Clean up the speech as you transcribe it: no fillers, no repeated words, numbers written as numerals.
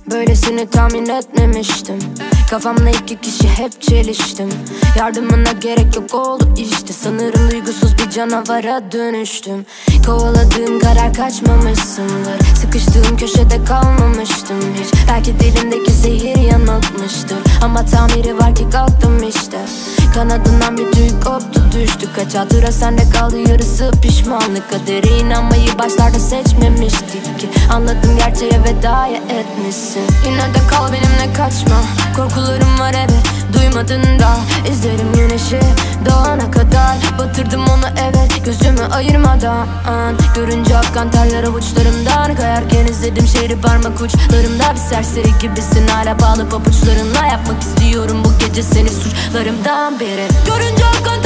Böylesini tahmin etmemiştim. Kafamla iki kişi hep çeliştim. Yardımına gerek yok oldu işte. Sanırım duygusuz bir canavara dönüştüm. Kovaladığım karar kaçmamışsındır. Sıkıştığım köşede kalmamıştım hiç. Belki dilimdeki zehir yanıltmıştır. Ama tamiri var ki kalktım işte. Kanadından bir tüy koptu düştü. Kaç hatıra sende kaldı, yarısı pişmanlık. Kadere inanmayı başlarda seçmemiştik ki. Anladım, gerçeğe vedaya etmişsin. Yine de kal benimle, kaçma. Korkularım var evet, duymadın da. İzlerim güneşi doğana kadar. Batırdım onu evet, gözümü ayırmadan. Görünce akan terler avuçlarımdan. Kayarken izledim şehri parmak uçlarımda. Bir serseri gibisin hala bağlı pabuçlarınla. Yapmak istiyorum bu gece seni suçlarımdan beri. Görünce akan